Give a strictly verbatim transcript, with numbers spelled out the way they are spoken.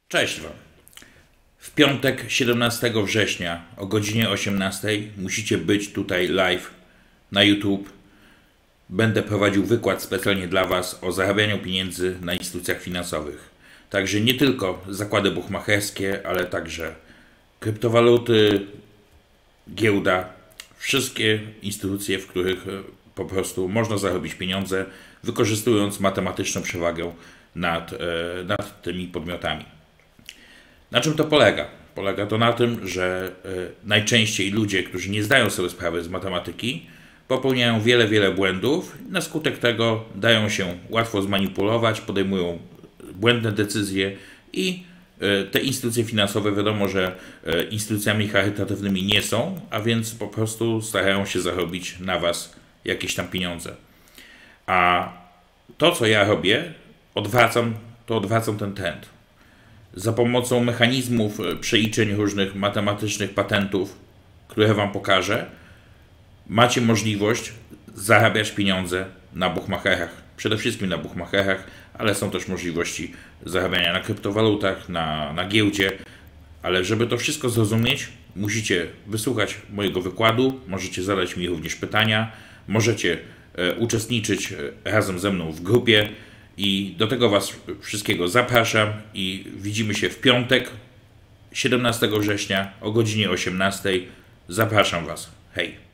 Cześć Wam. W piątek siedemnastego września o godzinie osiemnastej musicie być tutaj live na YouTube. Będę prowadził wykład specjalnie dla Was o zarabianiu pieniędzy na instytucjach finansowych. Także nie tylko zakłady buchmacherskie, ale także kryptowaluty, giełda, wszystkie instytucje, w których po prostu można zarobić pieniądze, wykorzystując matematyczną przewagę nad, nad tymi podmiotami. Na czym to polega? Polega to na tym, że najczęściej ludzie, którzy nie zdają sobie sprawy z matematyki, popełniają wiele, wiele błędów. Na skutek tego dają się łatwo zmanipulować, podejmują błędne decyzje i te instytucje finansowe, wiadomo, że instytucjami charytatywnymi nie są, a więc po prostu starają się zarobić na Was jakieś tam pieniądze. A to, co ja robię, odwracam, to odwracam ten trend. Za pomocą mechanizmów przeliczeń różnych matematycznych patentów, które Wam pokażę, macie możliwość zarabiać pieniądze na buchmacherach. Przede wszystkim na buchmacherach, ale są też możliwości zarabiania na kryptowalutach, na, na giełdzie. Ale żeby to wszystko zrozumieć, musicie wysłuchać mojego wykładu, możecie zadać mi również pytania, możecie e, uczestniczyć razem ze mną w grupie. I do tego Was wszystkiego zapraszam i widzimy się w piątek, siedemnastego września o godzinie osiemnastej. Zapraszam Was. Hej!